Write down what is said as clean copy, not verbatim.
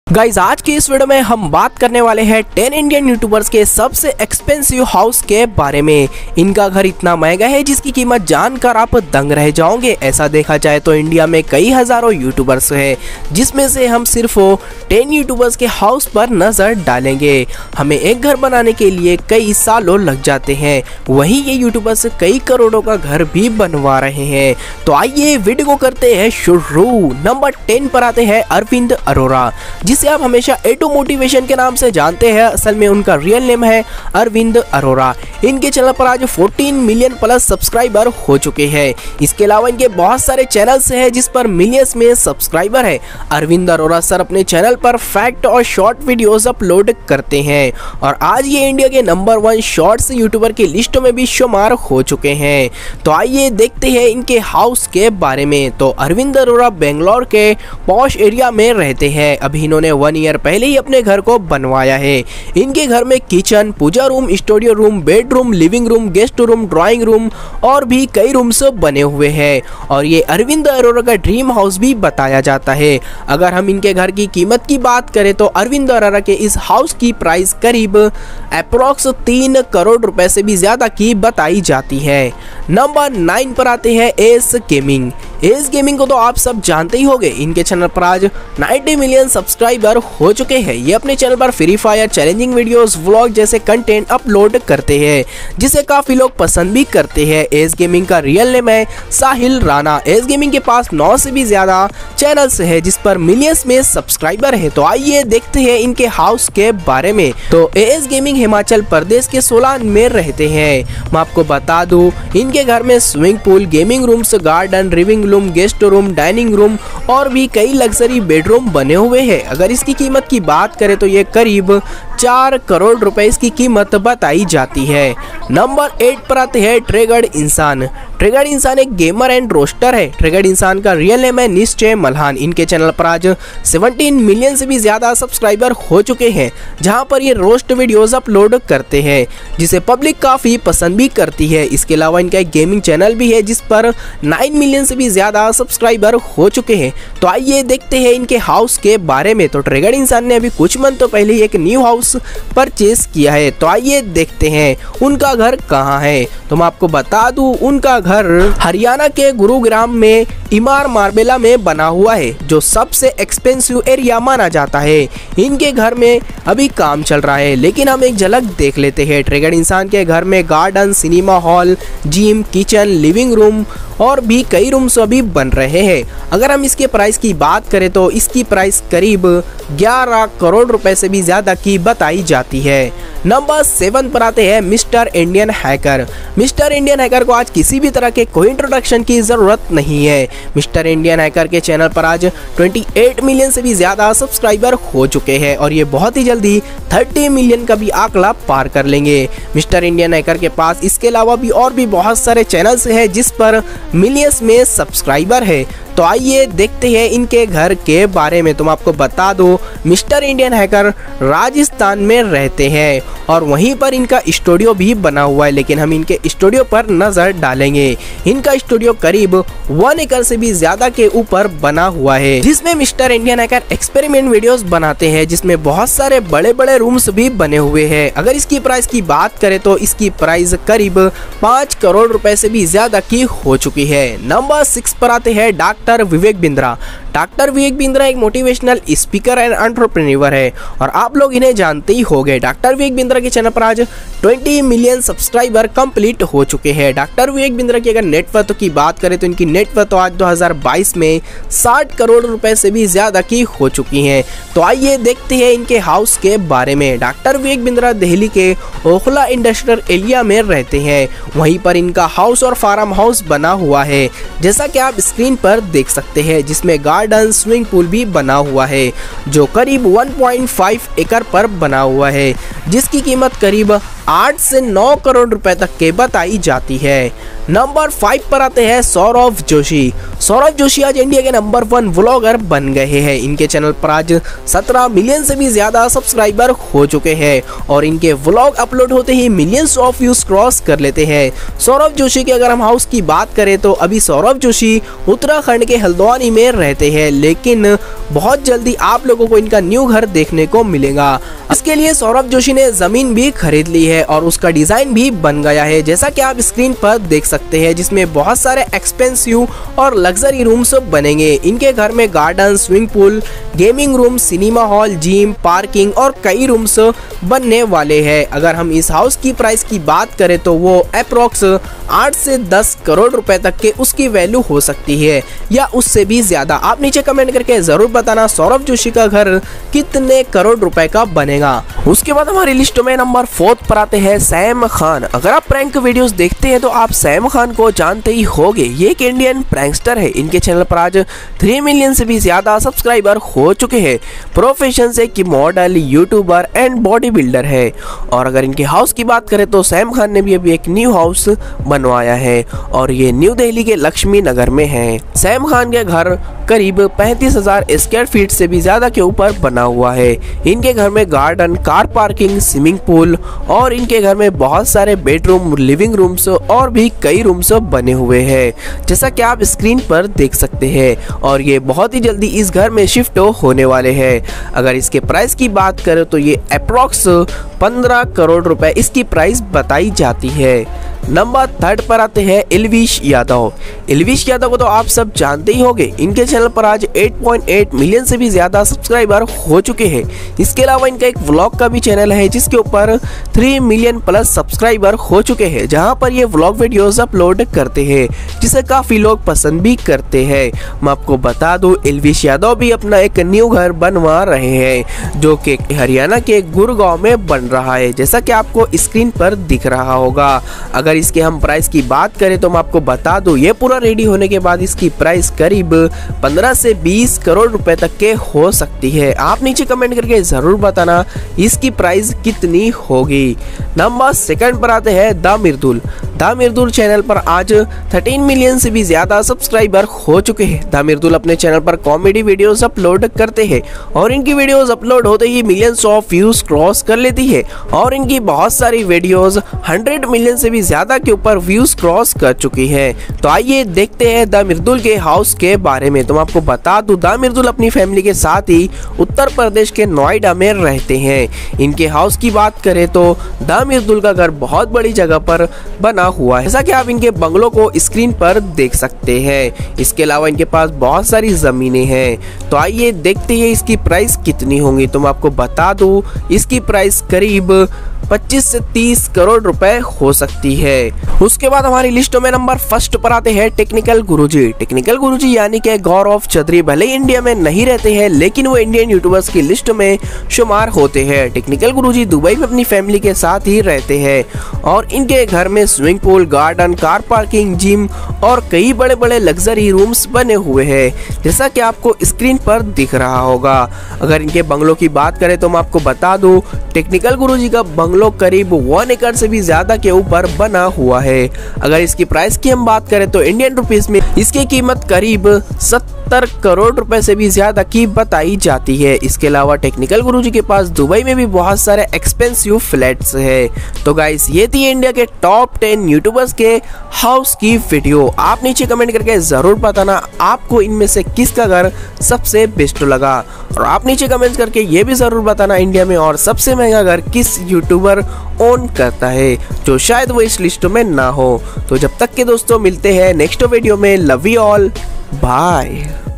Guys आज की इस वीडियो में हम बात करने वाले हैं 10 इंडियन यूट्यूबर्स के सबसे एक्सपेंसिव हाउस के बारे में। इनका घर इतना महंगा है जिसकी कीमत जानकर आप दंग रह जाओगे। ऐसा देखा जाए तो इंडिया में कई हजारों यूट्यूबर्स हैं, जिसमें से हम सिर्फ 10 यूट्यूबर्स के हाउस पर नजर डालेंगे। हमें एक घर बनाने के लिए कई सालों लग जाते हैं, वहीं ये यूट्यूबर्स कई करोड़ों का घर भी बनवा रहे हैं। तो आइए वीडियो को करते हैं शुरू। नंबर 10 पर आते हैं अरविंद अरोरा, जिसे आप हमेशा A2 मोटिवेशन के नाम से जानते हैं। असल में उनका रियल नेम है अरविंद अरोरा। इनके चैनल पर आज 14 मिलियन प्लस सब्सक्राइबर हो चुके हैं। इसके अलावा इनके बहुत सारे चैनल्स हैं जिस पर मिलियंस में सब्सक्राइबर है। अरविंद अरोरा सर अपने चैनल पर फैक्ट और शॉर्ट वीडियोस अपलोड करते हैं और आज ये इंडिया के नंबर 1 शॉर्ट्स यूट्यूबर की लिस्टों में भी शुमार हो चुके हैं। तो आइए देखते हैं इनके हाउस के बारे में। तो अरविंद अरोरा बेंगलोर के पॉश एरिया में रहते हैं। अभी इन्होंने 1 ईयर पहले ही अपने घर को बनवाया है। इनके घर में kitchen, puja room, studio room, bedroom, living room, guest room, drawing room और भी कई रूम्स बने हुए हैं और ये अरविंद अरोरा का ड्रीम हाउस भी बताया जाता है। अगर हम इनके घर की कीमत की बात करें तो अरविंद अरोरा के इस हाउस की प्राइस करीब अप्रोक्स 3 करोड़ रुपए से भी ज्यादा की बताई जाती है। नंबर 9 पर आते हैं एस गेमिंग। एस गेमिंग को तो आप सब जानते ही होंगे। इनके चैनल पर आज 90 मिलियन सब्सक्राइबर हो चुके हैं। ये अपने चैनल पर Free Fire, challenging videos, vlog जैसे कंटेंट अपलोड करते हैं, जिसे काफी लोग पसंद भी करते हैं। एस गेमिंग का रियल नेम है साहिल राणा। एस गेमिंग के पास 9 से भी ज्यादा चैनल्स है जिस पर मिलियंस में सब्सक्राइबर है। तो आइए देखते हैं इनके हाउस के बारे में। तो एस गेमिंग हिमाचल प्रदेश के सोलान में रहते हैं। मैं आपको बता दूं इनके घर में swimming pool, gaming rooms, garden, living room, guest room, dining room और भी कई लग्जरी बेडरूम बने हुए हैं। अगर इसकी कीमत की बात करें तो ये करीब 4 करोड़ रुपए इसकी कीमत बताई जाती है। नंबर 8 पर आते हैं ट्रिगर्ड इंसान। ट्रिगर्ड इंसान एक गेमर एंड रोस्टर है। ट्रिगर्ड इंसान का रियल नेम है निश्चय मल्हान। इनके चैनल पर आज 17 मिलियन से भी ज्यादा सब्सक्राइबर हो चुके हैं, जहां पर ये रोस्ट वीडियोस अपलोड करते हैं, जिसे पब्लिक काफी पसंद भी करती है। इसके अलावा इनका एक गेमिंग चैनल भी है जिस पर 9 मिलियन से भी ज्यादा सब्सक्राइबर हो चुके हैं। तो आइए देखते हैं इनके हाउस के बारे में। तो ट्रिगर्ड इंसान ने अभी कुछ मंथ तो पहले ही एक न्यू हाउस परचेज किया है। तो आइए देखते हैं उनका घर कहाँ है। तो मैं आपको बता दूं उनका घर हरियाणा के गुरुग्राम में इमार मार्बेला में बना हुआ है, जो सबसे एक्सपेंसिव एरिया माना जाता है। इनके घर में अभी काम चल रहा है, लेकिन हम एक झलक देख लेते हैं। ट्रिगर्ड इंसान के घर में garden, cinema hall, gym, kitchen, living room और भी कई रूम्स अभी बन रहे हैं। अगर हम इसके प्राइस की बात करें तो इसकी प्राइस करीब 11 करोड़ रुपए से भी ज्यादा की बताई जाती है। नंबर 7 पर आते हैं mister Indian hacker. Mister Indian hacker को आज किसी भी तरह के कोई इंट्रोडक्शन की जरूरत नहीं है। मिस्टर इंडियन हैकर के चैनल पर आज 28 मिलियन से भी ज्यादा सब्सक्राइबर हो चुके हैं और ये बहुत ही जल्दी 30 मिलियन का भी आंकड़ा पार कर लेंगे। मिस्टर इंडियन हैकर के पास इसके अलावा भी और भी बहुत सारे चैनल्स हैं जिस पर मिलियंस में सब्सक्राइबर है। तो आइए देखते हैं इनके घर के बारे में। तो मैं आपको बता दूं मिस्टर इंडियन हैकर राजस्थान में रहते हैं और वहीं पर इनका स्टूडियो भी बना हुआ है, लेकिन हम इनके स्टूडियो पर नजर डालेंगे। इनका स्टूडियो करीब 1 एकड़ से भी ज्यादा के ऊपर बना हुआ है, जिसमें mister Indian hacker experiment videos बनाते हैं, जिसमें बहुत सारे बड़े बड़े रूम्स भी बने हुए हैं। अगर इसकी प्राइस की बात करें तो इसकी प्राइस करीब 5 करोड़ रुपए से भी ज्यादा की हो चुकी है। नंबर 6 पर आते हैं डॉक्टर विवेक बिंद्रा। डॉक्टर विवेक बिंद्रा एक मोटिवेशनल स्पीकर एंड एंटरप्रेन्योर है और आप लोग इन्हें जानते ही होंगे। डॉक्टर विवेक बिंद्रा के चैनल पर आज 20 मिलियन सब्सक्राइबर कंप्लीट हो चुके हैं। डॉक्टर विवेक बिंद्रा की अगर नेटवर्थ की बात करें तो इनकी नेटवर्थ आज 2022 में 60 करोड़ रुपए से भी ज्यादा की हो चुकी है। तो आइए देखते हैं इनके हाउस के बारे में। डॉक्टर विवेक बिंद्रा दिल्ली के ओखला इंडस्ट्रियल एरिया में रहते हैं। वहीं पर इनका हाउस और फार्म हाउस बना हुआ है, जैसा कि आप स्क्रीन पर देख सकते हैं, जिसमें गार्डन, स्विमिंग पूल भी बना हुआ है, जो करीब 1.5 एकड़ पर बना हुआ है। जिसकी कीमत करीब 8 से 9 करोड़ रुपए तक के बताई जाती है। नंबर 5 पर आते हैं सौरभ जोशी। सौरभ जोशी आज इंडिया के नंबर 1 व्लॉगर बन गए हैं। इनके चैनल पर आज 17 मिलियन से भी ज्यादा सब्सक्राइबर हो चुके हैं और इनके व्लॉग अपलोड होते ही मिलियंस ऑफ व्यूज क्रॉस कर लेते हैं। सौरभ जोशी के अगर हम हाउस की बात करें तो अभी सौरभ जोशी उत्तराखंड के हल्द्वानी में रहते हैं, लेकिन बहुत जल्दी आप लोगों को इनका न्यू घर देखने को मिलेगा। इसके लिए सौरभ जोशी ने जमीन भी खरीद ली है और उसका डिजाइन भी बन गया है, जैसा कि आप स्क्रीन पर देख सकते हैं, जिसमें बहुत सारे एक्सपेंसिव और लग्जरी रूम्स बनेंगे। इनके घर में garden, swimming pool, gaming room, cinema hall, gym, parking और कई रूम्स बनने वाले हैं। अगर हम इस हाउस की प्राइस की बात करें तो वो अप्रोक्स 8 से 10 करोड़ रुपए तक के उसकी वैल्यू हो सकती है या उससे भी ज्यादा। आप नीचे कमेंट करके जरूर बताना सौरभ जोशी का घर कितने करोड़ रुपए का बनेगा। उसके बाद हमारी लिस्ट में नंबर 4 पर आते हैं सैम खान। अगर आप प्रैंक वीडियोस देखते हैं तो आप सैम खान को जानते ही होंगे। ये एक इंडियन प्रैंकस्टर है। इनके चैनल पर आज 3 मिलियन से भी ज्यादा सब्सक्राइबर हो चुके हैं। प्रोफेशन से कि model, YouTuber and bodybuilder है। और अगर इनके हाउस की बात करें तो सैम खान ने भी अभी एक न्यू हाउस बनवाया है और ये न्यू दिल्ली के लक्ष्मी नगर में है। सैम खान के घर करीब 35,000 स्क्वायर फीट से भी ज्यादा के ऊपर बना हुआ है। इनके घर में garden, car parking, swimming pool और इनके घर में बहुत सारे बेडरूम, लिविंग रूम्स और भी कई रूम्स बने हुए हैं, जैसा कि आप स्क्रीन पर देख सकते हैं। और ये बहुत ही जल्दी इस घर में शिफ्ट होने वाले हैं। अगर इसके प्राइस की बात करें तो ये अप्रोक्स 15 करोड़ रुपए इसकी प्राइस बताई जाती है। नंबर 3 पर आते हैं इल्विश यादव। इल्विश यादव को तो आप सब जानते ही होंगे। इनके चैनल पर आज 8.8 मिलियन से भी ज्यादा सब्सक्राइबर हो चुके हैं। इसके अलावा इनका एक व्लॉग का भी चैनल है जिसके ऊपर 3 मिलियन प्लस सब्सक्राइबर हो चुके हैं, जहां पर ये व्लॉग वीडियोस अपलोड करते हैं, जिसे काफी लोग पसंद भी करते हैं। मैं आपको बता दूं इल्विश यादव भी अपना एक न्यू घर बनवा रहे हैं, जो कि हरियाणा के गुड़गांव में बन रहा है, जैसा कि आपको स्क्रीन पर दिख रहा होगा। अगर इसके हम प्राइस की बात करें तो मैं आपको बता दूं ये पूरा रेडी होने के बाद इसकी प्राइस करीब 15 से 20 करोड़ रुपए तक के हो सकती है। आप नीचे कमेंट करके जरूर बताना इसकी प्राइस कितनी होगी। नंबर 2 पर आते हैं the Mridul. The Mridul channel पर आज 13 मिलियन से भी ज्यादा सब्सक्राइबर हो चुके हैं। द मिर्दुल अपने चैनल पर कॉमेडी वीडियोस अपलोड करते हैं और इनकी वीडियोस अपलोड होते ही मिलियंस ऑफ व्यूज क्रॉस कर लेती है और इनकी बहुत सारी वीडियोस 100 मिलियन से भी ज्यादा के ऊपर व्यूज क्रॉस कर चुकी है। तो आइए देखते हैं द मिर्दुल के हाउस के बारे में। तो मैं आपको बता दूं द मिर्दुल अपनी फैमिली के साथ ही उत्तर प्रदेश के नोएडा में रहते हैं। इनके हाउस की बात करें तो द मिर्दुल का घर बहुत बड़ी जगह पर बना हुआ है, जैसा कि आप इनके बंगलों को स्क्रीन पर देख सकते हैं। इसके अलावा इनके पास बहुत सारी जमीनें हैं। तो आइए देखते हैं इसकी प्राइस कितनी होंगी। तो मैं आपको बता दूं इसकी प्राइस करीब 25 से 30 करोड़ रुपए हो सकती है। उसके बाद हमारी लिस्टों में नंबर 1 पर आते हैं टेक्निकल गुरुजी। टेक्निकल गुरुजी यानी कि गौरव चौधरी भले ही इंडिया में नहीं रहते हैं, लेकिन वो इंडियन यूट्यूबर्स की लिस्ट में शुमार होते हैं। टेक्निकल गुरुजी दुबई में अपनी फैमिली के साथ ही रहते हैं और इनके घर में swimming pool, garden, car parking, gym और कई बड़े बड़े लग्जरी रूम्स बने हुए हैं, जैसा कि आपको स्क्रीन पर दिख रहा होगा। अगर इनके बंगलों की बात करें तो मैं आपको बता दूं टेक्निकल गुरुजी का बंगलो करीब 1 एकड़ से भी ज्यादा के ऊपर बना हुआ है। अगर इसकी प्राइस की हम बात करें तो इंडियन रुपीस में इसकी कीमत करीब 70 करोड़ रुपए से भी ज्यादा की बताई जाती है। इसके अलावा टेक्निकल गुरुजी के पास दुबई में भी बहुत सारे एक्सपेंसिव फ्लैट्स है। तो गाइस ये थी इंडिया के टॉप 10 यूट्यूबर्स के हाउस की वीडियो। आप नीचे कमेंट करके जरूर बताना आपको इनमें से किसका घर सबसे बेस्ट लगा और आप नीचे कमेंट करके ये भी जरूर बताना इंडिया में और सबसे महंगा घर किस यूट्यूबर ओन करता है, जो शायद वो इस लिस्ट में ना हो। तो जब तक के दोस्तों मिलते हैं नेक्स्ट वीडियो में। Love you all, bye.